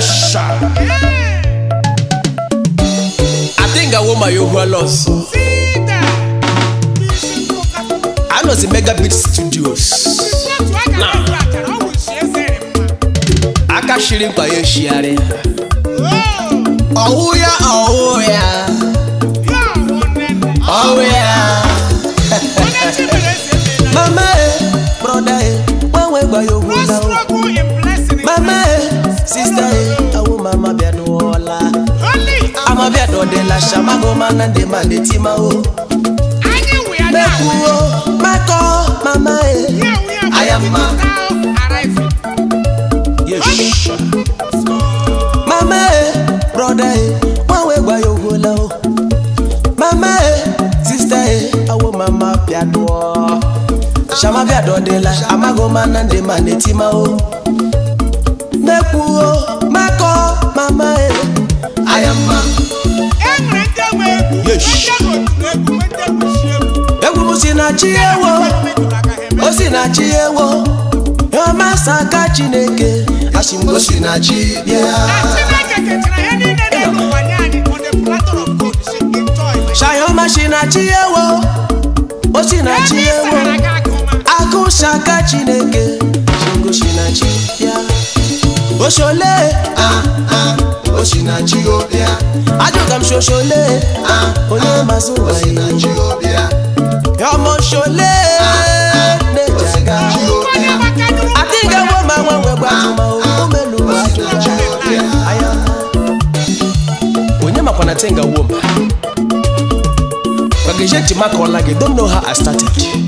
Yes. I think I want my yoga loss. I know the Mega Beat Studios. Aka shirin pa ye shiare. Oh yeah, oh yeah. Oh yeah. Mama, brother, when we buy your wood now. Mama, sister, I want mama be do all. I'm a be do de la shamago man and the man de tima o. Mekuo, mako, mama, I am ma. Yes. Mama, brother, when we buy your wood now. Mama, sister, I want mama be do all. Shama be do de la shamago man and the man de tima o. Mekuo, mako, mama, I am ma. Yes. Osina chiewo, osina chiewo. Yo masaka chineke, ashimgo osina chibia. Shayo mashina chiewo, osina chiewo. Aku shaka chineke, ashimgo osina chibia. Oshole, osina chibia. Ajogam shoshole, onye mazuwa osina chibia. Yomo shole, nejaga. I think I want my one way back to my umelu ajoja. When you makona tenga woman, Bagejeti makolage don't know how I started.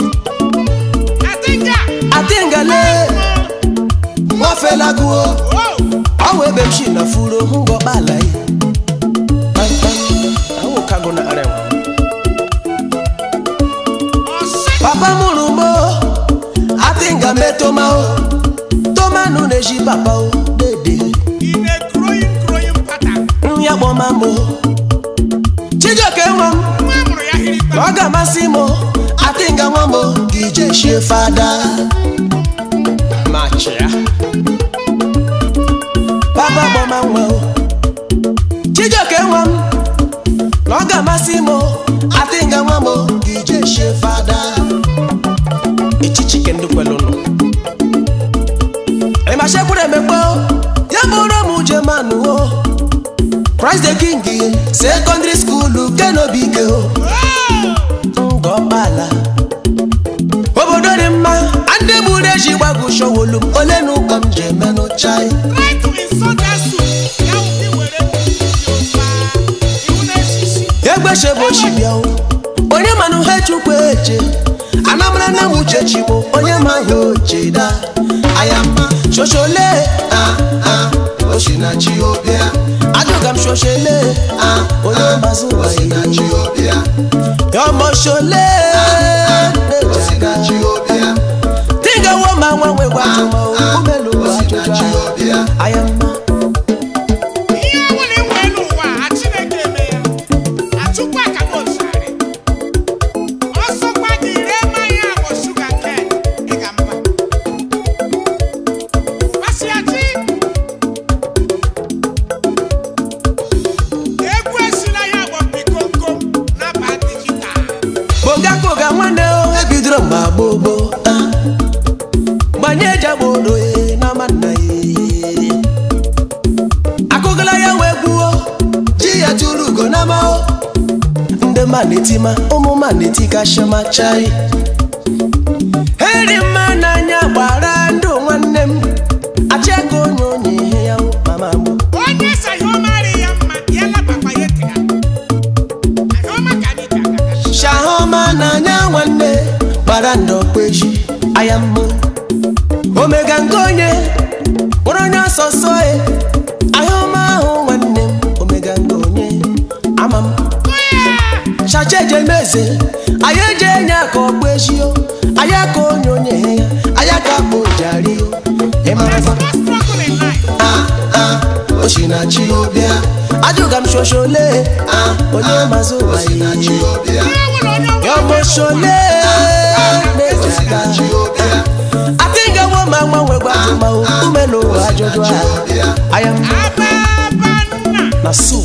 I think I le, wafela guo. Awe bemshi na furo mungo balai. Awo kago na arewa. Papa Murumo, I think I met Tomao. Toma no neji papa o, dede. In a growing pattern. Nyabo mambo. Chijoke wam. Roga Massimo, I think I wambo. DJ Shefada. Macha. Papa Bomambo. Chijoke wam. Roga Massimo, I think I wambo. DJ Shefada. Chicken do quello. E ma shepure mekpo, yamoro muje manu. Christ the King, secondary school, keno bige o. Ngobala. Obodo ni ma, ande bude jiwa go showolu, olenu kamje meno chai. Try to insult us. Now we were Yegbe shebo shibia o. Onye manu hechukwu eche. Anamra na uchechimo onye mayo cheda ayama shoshole oshina chiobia ajogam shoshele onye mazuwa oshina chiobia yomo shole oshina chiobia tinga woma wanwe watuma umelu ajoja chiobia ayama Bobo Banyeja bodo na manai Akogala ya webuo Jia tulugo na mao Nde manetima omo manetika shama chai Heri mananya barando nwannem Achego nyonye ya mamamu Onye sayomari yamma yala papa yetika Ayoma kanita Shahoma nanya nwanne Barando kweji ayamu Omega ngonye Oronya sosoe Ayoma ho wanem Omega ngonye Amam Shacheje meze Ayeje nyako kweji yo Ayako nyonye Ayaka pojari yo Emama Oshina chiobia Ajuga mshoshole Onye mazuwa Oshina chiobia Yomo shole I think I mama we gba ma o umelo ajojo I am na so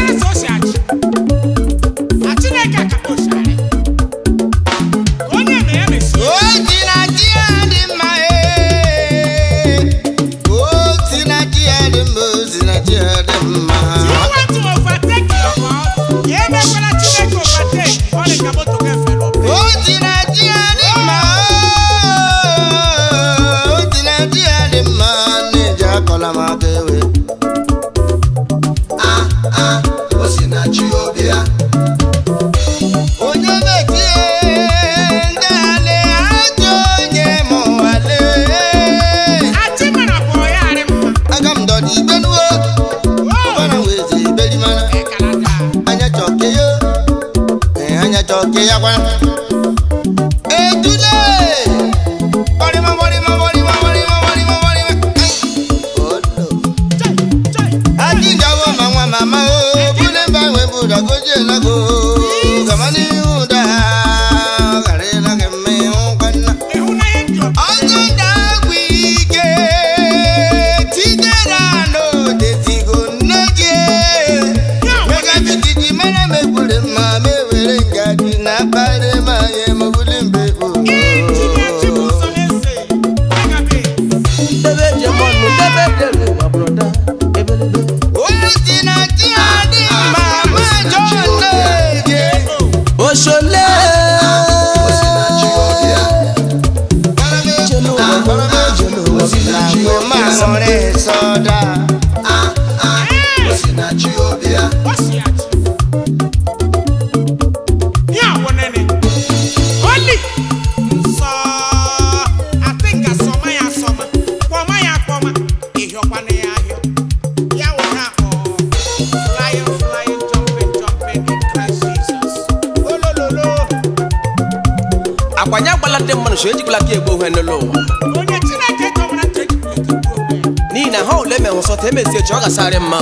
Sare ma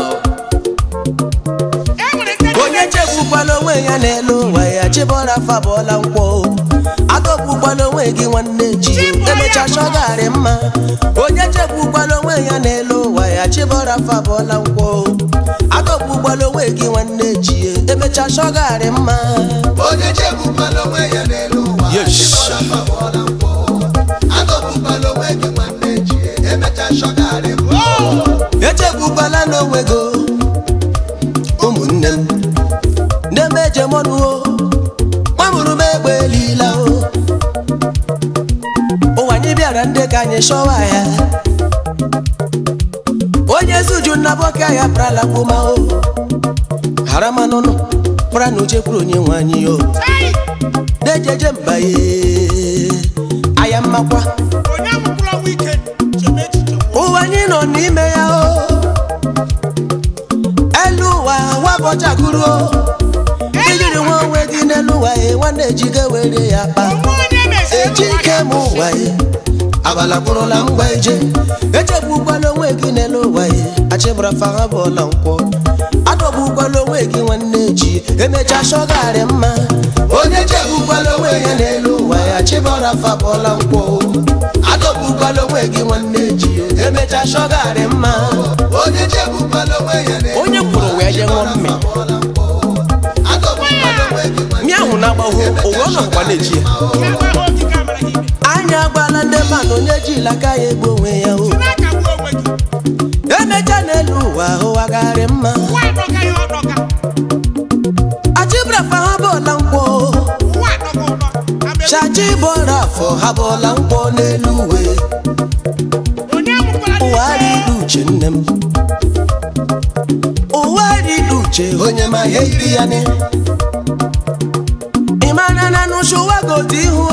onye chekwukwala onwe ya n'elu ụwa ya chibora fabola nkwo adọgbukwala onwe gị nwanne ji emecha chọgarị mma onye chekwukwala onwe ya n'elu ụwa ya chibora fabola nkwo adọgbukwala onwe gị nwanne ji emecha chọgarị mma onye chekwukwala onwe ya n'elu ụwa ya chibora fabola nkwo adọgbukwala onwe gị nwanne ji emecha chọgarị mma echekwukwala n'onwe go ụmụnne m na-emeje mọnụ o nwamụrụ m egbe lila o ụwa anyị bịara ndị ka anyị shọwa ya onye zuju nnaboka ya prala kwuma o haramanụnụ pra na uche kwuru onye nwe anyị o dejeje mba ye aya mmakwa ụwa anyị nọ n'ime ya o elu ụwa wabọchakuru o ijiri nwa onwe gị n'elu ụwa ye nwanne ejike were ya kpa ejike m ụwa ye abala kwụrụla ngwa ije echegbukwala onwe gị n'elu ụwa ye achịbara faha bụọla nkwọ adọgbukwala onwe gị nwanne ji emecha shọgarị mma onye chegbukwala onwe ya n'elu ụwa ya achịbara fa bụọla nkwọ adọgbukwala onwe gị nwanne ji emecha shọgarị mma onye chekwukwala onwe ya n'elu onye kwuru wee je ṅụọ mmiri mmiri ahụ na-agbahụ owe ọ nọkwa na-eji ya anya agbala ndị mmadụ onye ji aka ya egbu onwe ya o emecha n'elu ụwa ụwa garị mma achịbara fa ha bụọla nkwọ chachi bụọra afọ ha bụọla nkwọ n'elu uwe ụwa riri uche nne m ụwa riri uche onye ma ihe iri ya ne ịmana na nụsụwa gote ihu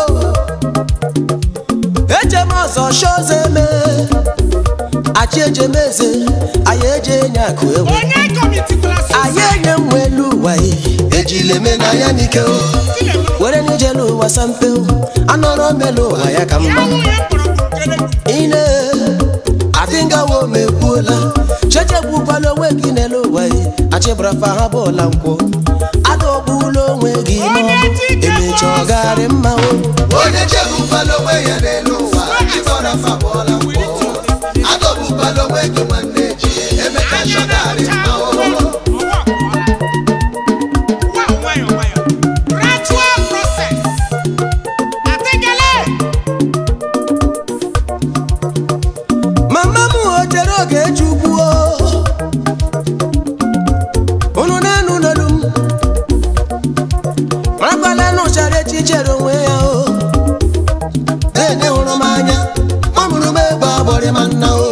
ejem ọzọ shoze eme achị ejemeze anyị eje enye akụ ewe anyị enye mwelu ụwa ejile eme na ya n'ike were n'ijelu ụwa sampe anọrọ melu ụwa ya ka mma ine adịngawo mekwuola chechegbukwala onwe gị n'elu ụwa achịbara fa ha bụọla nkwụ adọgbula onwe gị n'ọlụ emecha ọ garị mma o onye chegbubala onwe ya n'elu ụwa chibọrọ afa bụọla mkpọ adọgbubala onwe gị nwanne ji emecha shọgarị mma o mama m o chere oge chukwu unu na-enu n'olu m marakwala n'ụchara echichere onwe ya o na-enye hụrụ m anya ọ mụrụ m egbe agbọrị ma nna o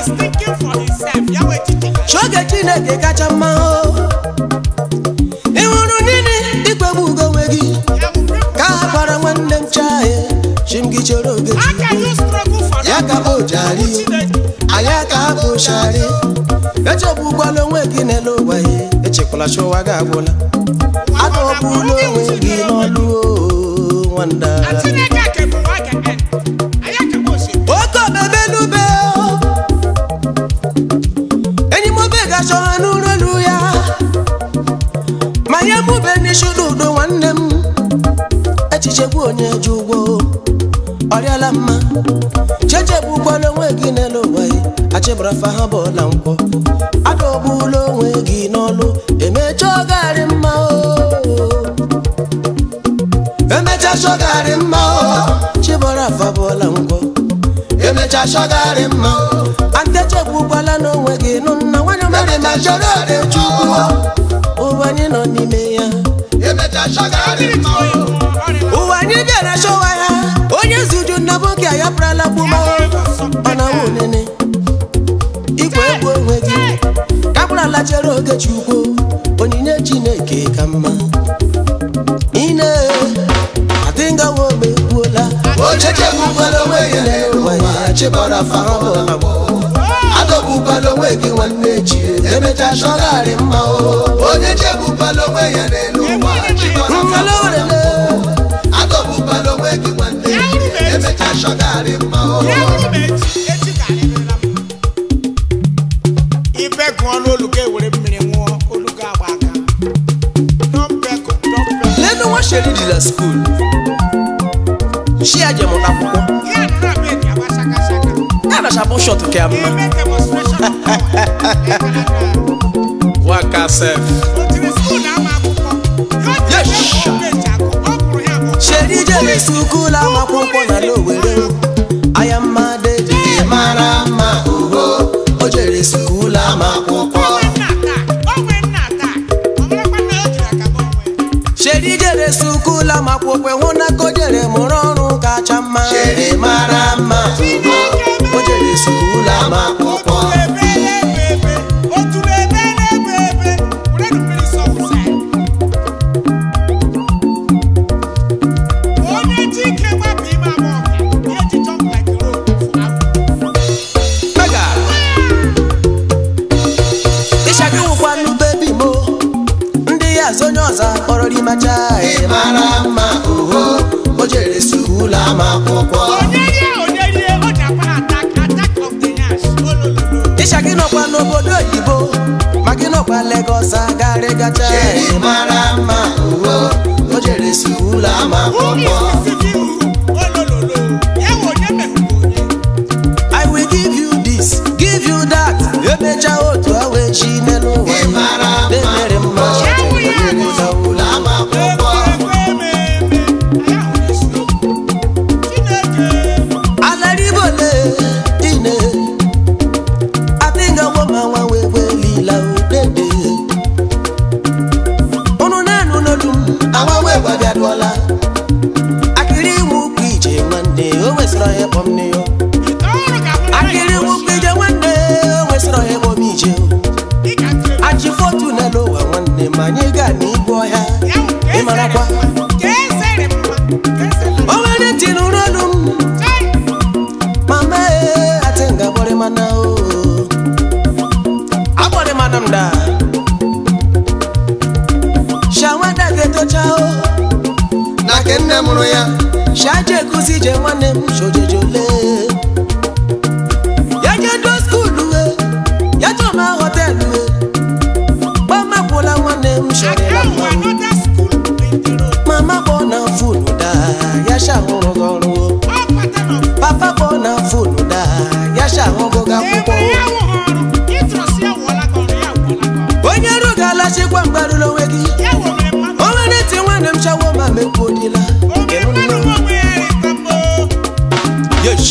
chioge Chineke kacha mma o ị hụrụ nini ikpegbu ugo onwe gị ka ha gwara nwanne m chahe chi m gị chere oge chukwu ya ka bụ jari anyị aka bụ shari echegbukwala onwe gị n'elu ụwa ya echekwala chụwa gị agwụla adọgbula onwe gị n'ọlụ nwanda oke obebelube enyi m obe ga-achọha n'ụlọ elu ya ma ya mube n'ishudu udo nwanne m echichekwu onye ji ụgwọ ọrịala mma chechegbukwala onwe gị n'elu ụwa ya achịbara fa ha bụọla nkwọ adọgbula onwe gị n'ọlụ emecha ọ garị mma o emecha shọgarị mma o chịbara afa bụọla nkwọ emecha shọgarị mma o antechegbukwala n'onwe gị nụ nna nwanyị mere ma chọrọ chukwu ụwa anyị nọ n'ime ya emecha shọgarị mma o ụwa anyị bịara chọwa ya onye zuju nna boke ayapụrala gbuma ọ na-awụ nene ikwe egwu onwe gị kapụrala chere oge chukwu onyinye Chineke ka mma ine adịngawo megbuola onye chegbubala onwe ya n'elu ụwa chibọrọ afa bụọla mkpọ adọgbubala onwe gị nwanne ji emecha shọgarị mma o onye chegbubala onwe ya n'elu ụwa chibọrọ afa bụọla mkpọ adọgbubala onwe gị nwanne ji emecha shọgarị mma o ibe gụọ n'olugo ewere mmiri nwụọ olugo agba aka lenu nwa sheri dị na skuul shi ya jem n'akwụkwọ ya na shabụ shọt ka mma waka sef sheri jere skuul amakwụkwọ na n'Owere aya mmadụ dị mara mma ugo o jere skuul amakwụkwọ sheri jere skuul amakwụkwọ hụ na ka o jere mụrụ ọrụ kacha mma Sheri mara mma ugo o jere skuul amakwụkwọ mega ịshagị wụkwanụ bebi mo ndị ya zonye ọzọ kpọrọ rimacha mara mma ugo o jere skuul amakwụkwọ ịshagị nọkwa n'obodo oyibo ma gị nọkwa Lagos agarị gacha Sheri mara mma ugo o jere skuul amakwụkwọ I will give you this, give you that. Emecha otu awa echi n'elu ụwa mara mma na-emere mma o jere skuul amakwụkwọ alaribole ine atinga woma nwa wewe lila udede unu na-enu n'olu m agbanwe gbabiadụọla akịrị nwukwu ije nwanne o nwesịrị onye kpọm nne ya akịrị nwukwu ije nwanne o nwesịrị onye kpọm ije achị fotu n'elu ụwa nwanne ma anyị gaa n'igwe ọhịa ịmarakwa o nwere ntị n'ụrụ olu m mama atinga gbọrị mana o agbọrị mana m da shawada ga-etocha o na ke nne mụrụ ya shaje ekuzi je nwanne m shojejole ya jedo skuulu ya chọma họtelụ gbamakwụla nwanne m shọrịla mma chikwa mgbarulo wegi onwere ti nwanne m chawo ma mekwodila yes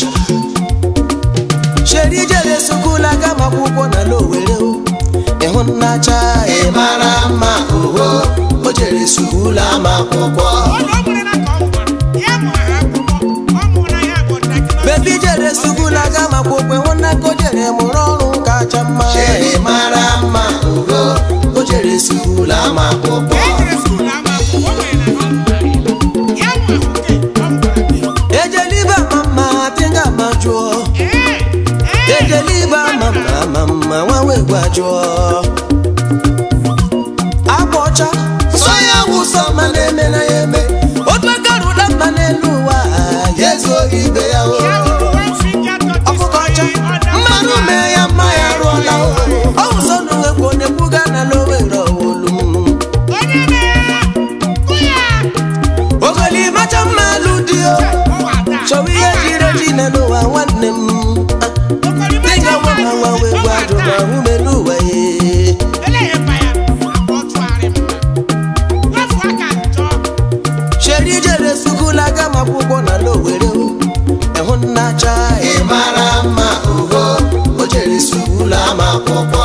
sheri jere sukula kama akwụkwọ na lowere ịhụnnacha ịmara mma oho o jere sukula ma akwụkwọ bebi jere sukula kama akwụkwọ ịhụnnaka o jere mụrụ ọrụ kacha mma ịmara mma oho o jere sukula ma akwụkwọ ejeliba mama tinga majuo ejeliba mama wawe gwajuo abocha soya wuso maneme na yeme otwagaru da maneluwa yezo ibe ya o afukocha manu me ya maya rola o wuso nuwe kone buga na lowe ro olum ogoli macha maludio so we jire jine no wa wanem tinga wana wawe gwajo na umeluwa ye sheri jere sukula kama akwụkwọ na lowere ịhụnnacha ịmara mma oho o jere sukula ma akwụkwọ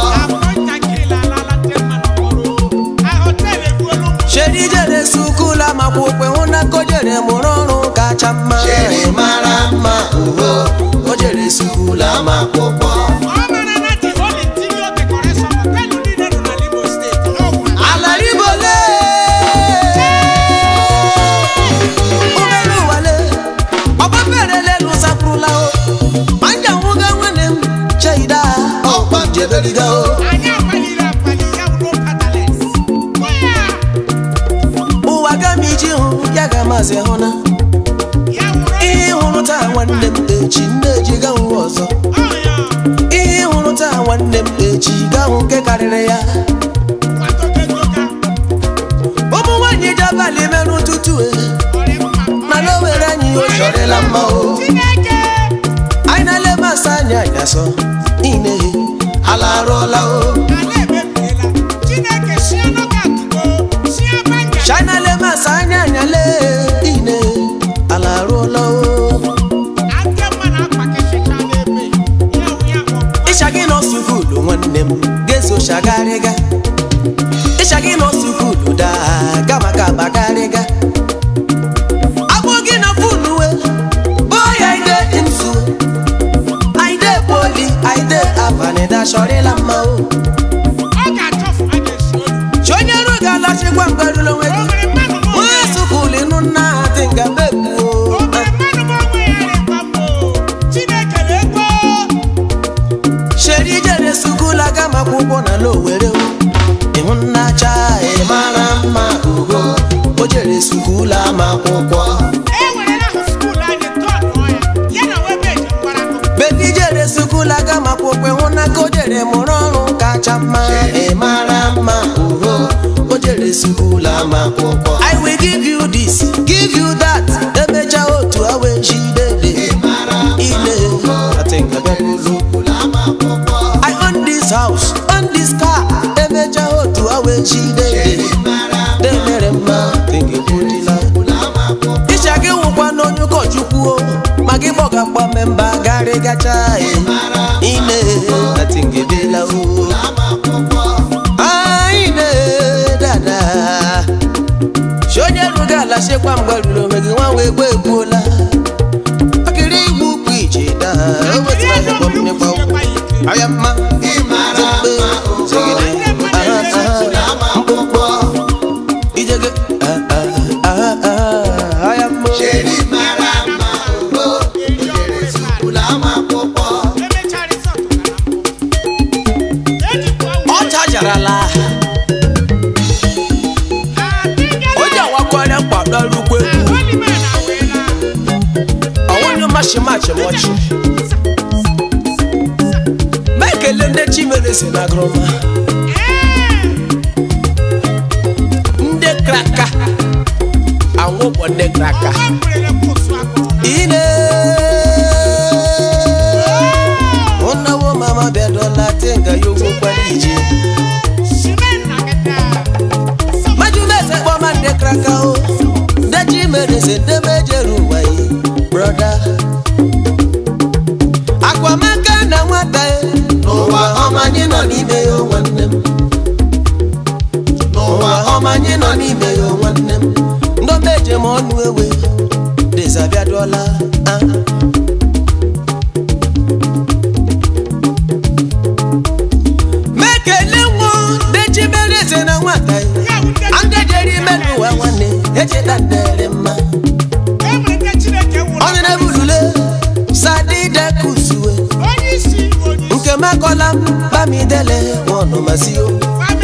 sheri jere sukula ma akwụkwọ ịhụnnaka o jere mụrụ ọrụ kacha mma ịmara mma oho o jere sukula ma akwụkwọ ụwa gamiji hụ ya ga-amasị hụna ihe hụrụ taa nwanne m echi nneji gahụ ọzọ ihe hụrụ taa nwanne m echi gahụ nke karịrị ya ụmụ nwanyị ji abalị merụ tutu mana o were anyị o chọrịla mma o anyị na-elebasa anya anyasọ inehe ala arụọla o China le masanya anyale ine ala arụọla o ịshagị nọ sukulu nwanne m gezo shagarịga ịshagị nọ sukulu daa gama ka bagarịga abụghị na funuwe boya ide imsu aide poli aide avanida shorila mma o chonye ruga la chikwa mgarulo wegi onye sukulu inu nna tinga bebu sheri jere sukula kama akwụkwọ na lowere ịhụnnacha ịmara mma oho o jere sukula ma akwụkwọ bebi jere sukula kama akwụkwọ ịhụnnaka o jere mụrụ ọrụ kacha mma ịmara mma oho o jere sukula ma akwụkwọ I will give you this, give you that emecha otu awe jidede ile atinga bebulu I own this house, own this car emecha otu awe jidede denere mma tinga budila ịshagị nwụkwa n'onye ụkọchukwu o ma gị gbọga mgba memba garị gacha ine atinga bela o aine dada shonye ruga la shekwa mgbarulo megi nwanwe egbe egbuola akịrị igbu ukwu ije daa ewetara shekwa mmekwa aya mma mkpụmkpọ ijege aya mma ọ chajarala onye awakwara mkpadorukwe ọwụnye machimachi mọchi ma ekele ndị chimere si na groma ndị kraka anwụgbọ ndị kraka ine ụnawo mama bịadola tenga ya ogbo kwara ije wewe desabia dola mekele wo deji meleze na nwata ande jeri melu wa nwanne eje dandere mma onye na bulule sadide kusuwe nke makola bamidele wono masio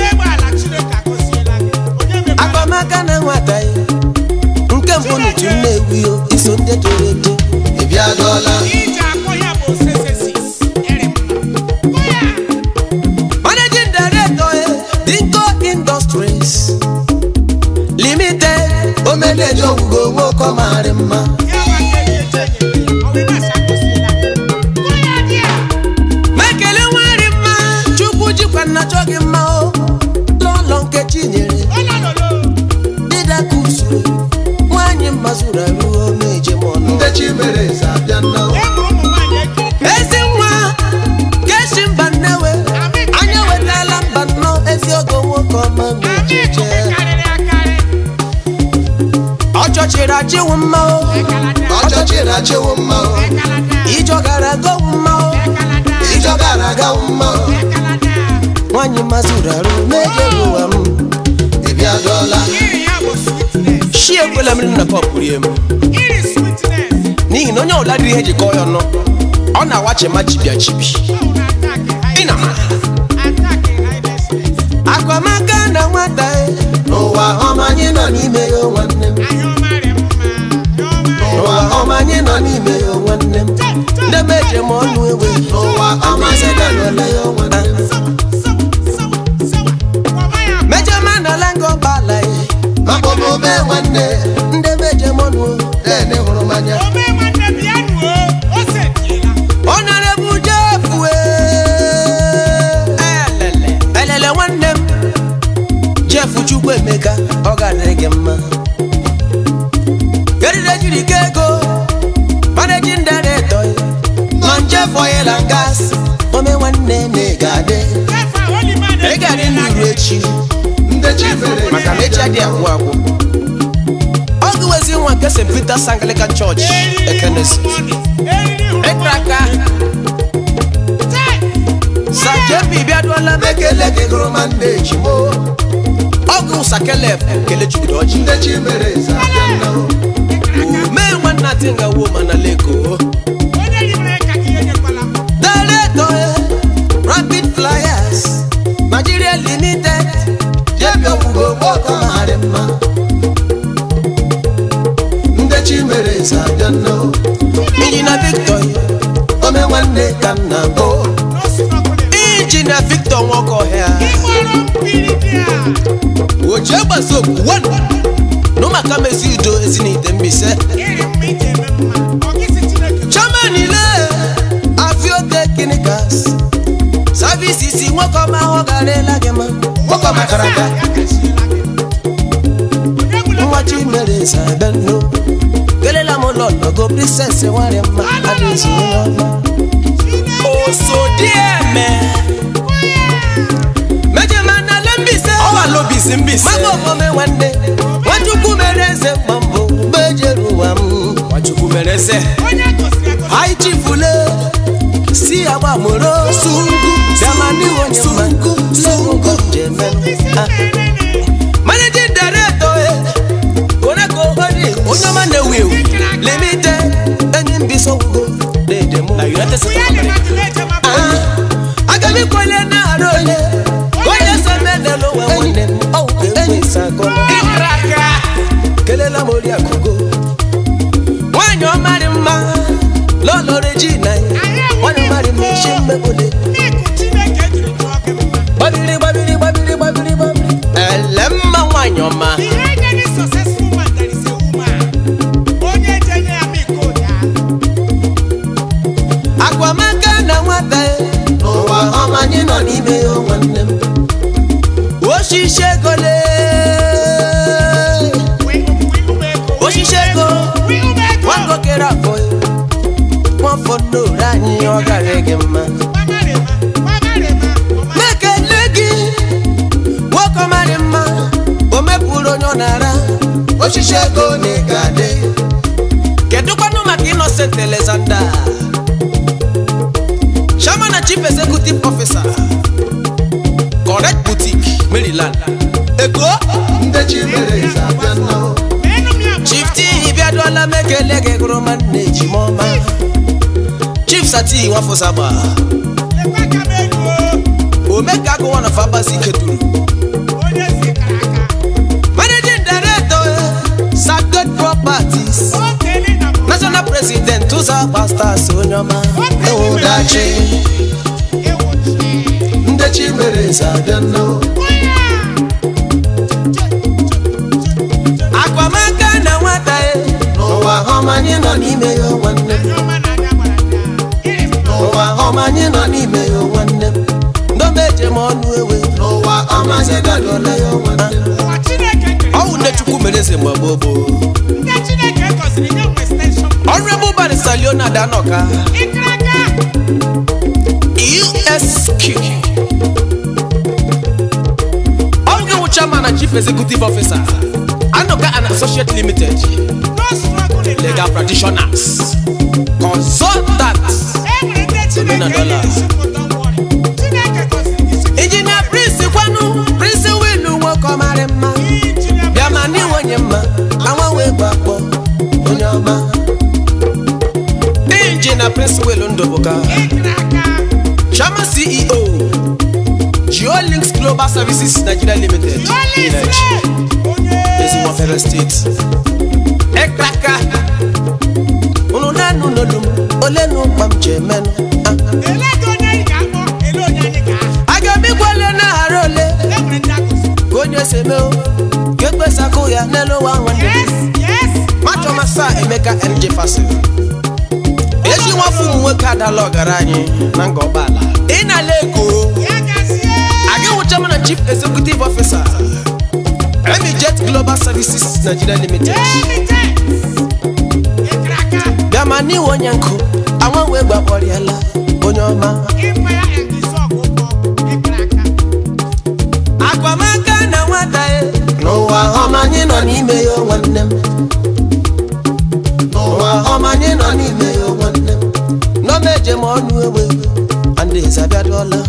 akamaka na nwata nke mbonu tunewiyo iso nde torete ebia dola managing director Dinko Industries Limited omenejo ugo woko mare mma mekele nwere mma chukwu jikwa na chogi mma o lolo nke chinyere dida kusu nwanyị mazura ruo meje mono ndechi mere zabia no ezi nwa keshi mba nnewe anya wetala mba nno ezi ogo nwoke ọma mejeje ọchọchịrị achịwụ mma o ọchọchịrị achịwụ mma o ijọ gara go mma o ijọ gara ga mma o nwanyị mazura ruo meje ruwa m ebia dola shi ekwela mmiri na kọpụ rie m n'ihi na onye ọbụla dịrị ihe jikọ ya ọnụ ọ na-awachi ma chibia chibi ịna akwamaka na nwata n'ụwa ọma anyị nọ n'ime ya nwanne m n'ụwa ọma anyị nọ n'ime ya nwanne m ndị meje m ọnụ ewe n'ụwa ọma anyị nọ n'ime ya nwanne m meje ma na lango bala makpọmome nwanne ndị meje m ọnụ ene hụrụ mmanya Honorable Jeff elele nwanne m Jeff Chukwu Emeka ọ ga-adịrị gị mma geride jiri ike ego managing director man Jeff Oil and Gas ome nwanne na ga-adị ị ga-adị n'iru echi ndechi mere maka na echi adị agwụ agwụ ọ gụwezi nwa nke St. Peter's Anglican Church Ekenesi Ekraka Sajebi biadola mekele gị gụrụ ma ndechi mo ọgụ Sakelef Kelechukwu Oji ndechi mere zabia no mee nwanna tinga wo mana leko Director Rapid Flyers Nigeria Limited jebia ugo woko mare mma ndechi mere zabia no Injinia Victor ome nwanne ka nna bo Injinia Victor Nwokohia Oje gbasoku one no maka mesi udo ezinite mbise Chairman ile Afio Technicals Services nwoko ma ho garela gema woko makaraka nwachi mere sabeno gelela mo lolo go princess nware ma adezu nyoma osodieme meje mana lembise owa lobisi mbise mago me wande wachukwu mereze mambo bejeruwa m wachukwu mereze hai chifule si agba moro sungu damani wonyama sungu jemen managing director koneko ori onyama newiu limited enyi mbiso ugo dedemo na United States of America agami kwele na arole kwele semene lo wawone au enyi sako ikraka kelela mori akugo wanyo mari mma lolo Regina wanyo mari mshi mbebole babiri elemma wanyo ma akwamaka na nwata n'ụwa ọma anyị nọ n'ime ya nwanne m oshishe gole oshishe go wango kera boy wọn fọdọ anyị ọ gara gị mma mekele gị nwoke mara mma o mepụrụ onye ọ nara Oshishego Negade. Kedukanu Mak Innocent Alexander, Chairman and Chief Executive Officer, Correct Boutique, Maryland. Ego Ndechi Mereza Biano. Chief T Ibiadola Mekelege Groman Nejimoma, Chief Sati Wafosaba, Omega go on a Fabasi Keturu, Managing Director, Sacred Properties, National President, Tusa Pastor Sonyama, Odachi. Ndechi Mereza Biano. Aquamanka na watae, Nowa Homani no n'ime yo nwanne. Nowa Homani no n'ime yo nwanne. no meje monu ewe. Nowa Homani no n'ime yo nwanne. Owu Nechukwu Mereze Mbabobo. Honorable Barrister Leonard Anoka, ESQ, Honorable Chairman and Chief Executive Officer, Anoka and Associate Limited, Legal Practitioners, Consultants, Engineer Prince Kwanu, Prince Winu Wokomarema, Biamani Wanyema, Awawe Bako, Onyama, Engineer Prince Welundoboka, Chairman CEO, Geolinks Global Services Nigeria Limited, Ezimo Federal State, Ekraka, Ununanu Nolum, Olenu Mamchemenu, Agami Gwalena Harole, Gonyo Semeo, Gekwe Sakuya, Nelo Wangwande, Macho Masa Emeka MJ Fasil. Eji wafu mweka dialogue aranyi nango bala. Ina lego. Age Chairman and Chief Executive Officer, Emijet Global Services Nigeria Limited. Biamani Wanyanko, Awanwe Baboriela, Onyoma. Aquamanka na watae, Nowa Homani no n'ime yo nwanne. Nowa Homani no n'ime yo nwanne. no meje monu ewe, ande Zabiadola.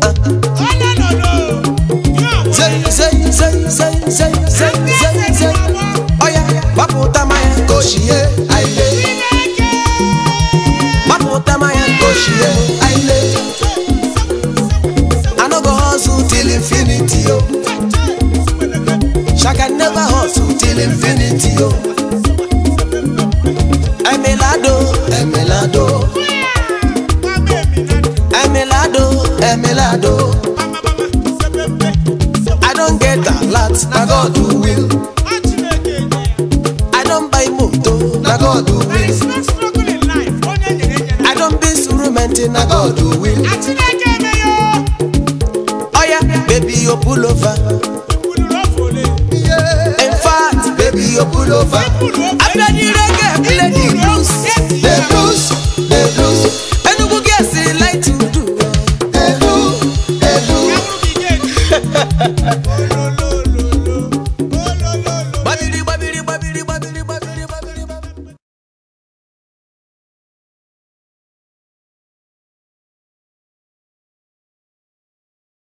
Say. Oh yeah, Baputa Maya, Koshie Aile. Baputa Maya, Koshie Aile. I no go hustle Till infinity yo. Shaka never hustle Till infinity yo. Emelado, Emelado. I don't get a lot, Na God who will. I don't buy moto, Na God who will. I don't be surumenti, Na God who will. Oh yeah, baby you pull over. Yeah. In fact, Baby you pull over. after the reggae, play the blues. The blues. And you go guess it like to do. The blues.